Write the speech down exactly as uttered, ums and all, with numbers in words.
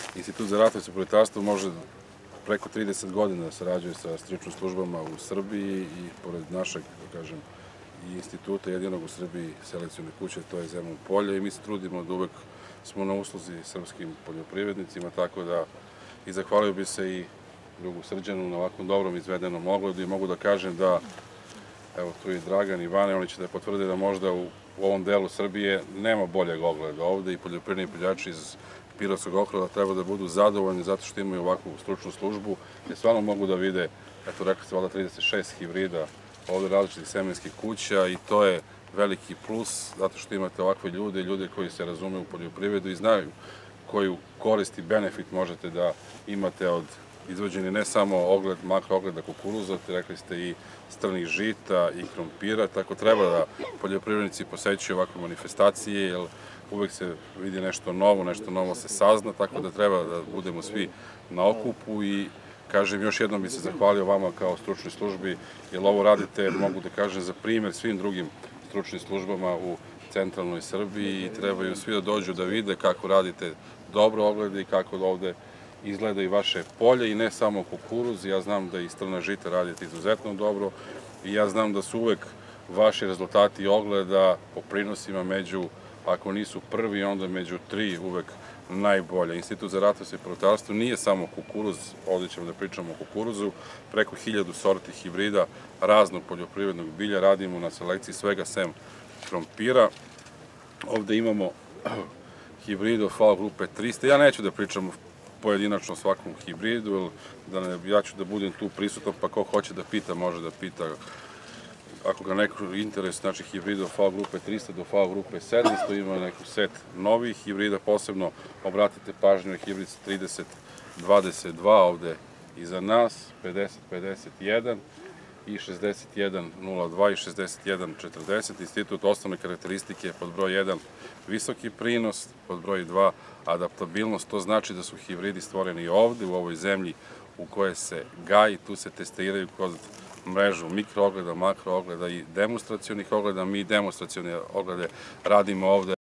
Institut za ratarstvo i proletarstvo može preko trideset godina da sarađuje sa stručnim službama u Srbiji i pored našeg, da kažem, i instituta jedinog u Srbiji selekcione kuće, to je Zemun Polje, i mi se trudimo da uvek smo na usluzi srpskim poljoprivrednicima, tako da i zahvalio bi se i drugu Srđanu na ovakvom dobrom izvedenom ogledu i mogu da kažem da, evo tu je Dragan i Vane, oni će da potvrde da možda u, u ovom delu Srbije nema boljeg ogleda ovde i poljoprivredni proizvođači iz Pirotskog okruga treba da budu zadovoljni zato što imaju ovakvu stručnu službu gde stvarno mogu da vide, eto rekli ste, ovdje trideset šest hibrida ovde različitih semenskih kuća i to je veliki plus zato što imate ovakve ljude, ljude koji se razume u poljoprivredu i znaju koju korist i benefit možete da imate od izvođenja ne samo ogled, makro ogleda kukuruza, rekli ste i strnih žita i krompira, tako treba da poljoprivrednici posećuju ovakve manifestacije, jer uvek se vidi nešto novo, nešto novo se sazna, tako da treba da budemo svi na okupu i kažem, još jednom bi se zahvalio vama kao stručnoj službi, jer ovo radite, mogu da kažem, za primjer svim drugim stručnim službama u centralnoj Srbiji i trebaju svi da dođu da vide kako radite dobro oglede i kako ovde izgleda i vaše polje i ne samo kukuruz. Ja znam da i strna žita radite izuzetno dobro i ja znam da su uvek vaši rezultati ogleda po prinosima među, ako nisu prvi, onda među tri uvek najbolje. Institut za ratarstvo i proletarstvo nije samo kukuruz, ovdje ćemo da pričamo o kukuruzu, preko hiljadu sorti hibrida raznog poljoprivrednog bilja radimo na selekciji svega sem krompira. Ovde imamo hibrid of F A O grupe trista. Ja neću da pričam pojedinačno o svakom hibridu, da ne, ja ću da budem tu prisutan, pa ko hoće da pita, može da pita. Ako ga neko interes, znači hibrida F A O grupe trista do F A O grupe sedamsto, ima neku set novih hibrida, posebno obratite pažnju na hibrid trideset dvadeset dva ovde iza nas, pedeset pedeset jedan i šezdeset jedan nula dva i šezdeset jedan četrdeset. Institut osnovne karakteristike pod broj jedan visoki prinos, pod broj dva adaptabilnost, to znači da su hibridi stvoreni ovde u ovoj zemlji u kojoj se gaji, tu se testiraju kroz mrežu mikroogleda, makroogleda i demonstracionih ogleda. Mi demonstracione oglede radimo ovde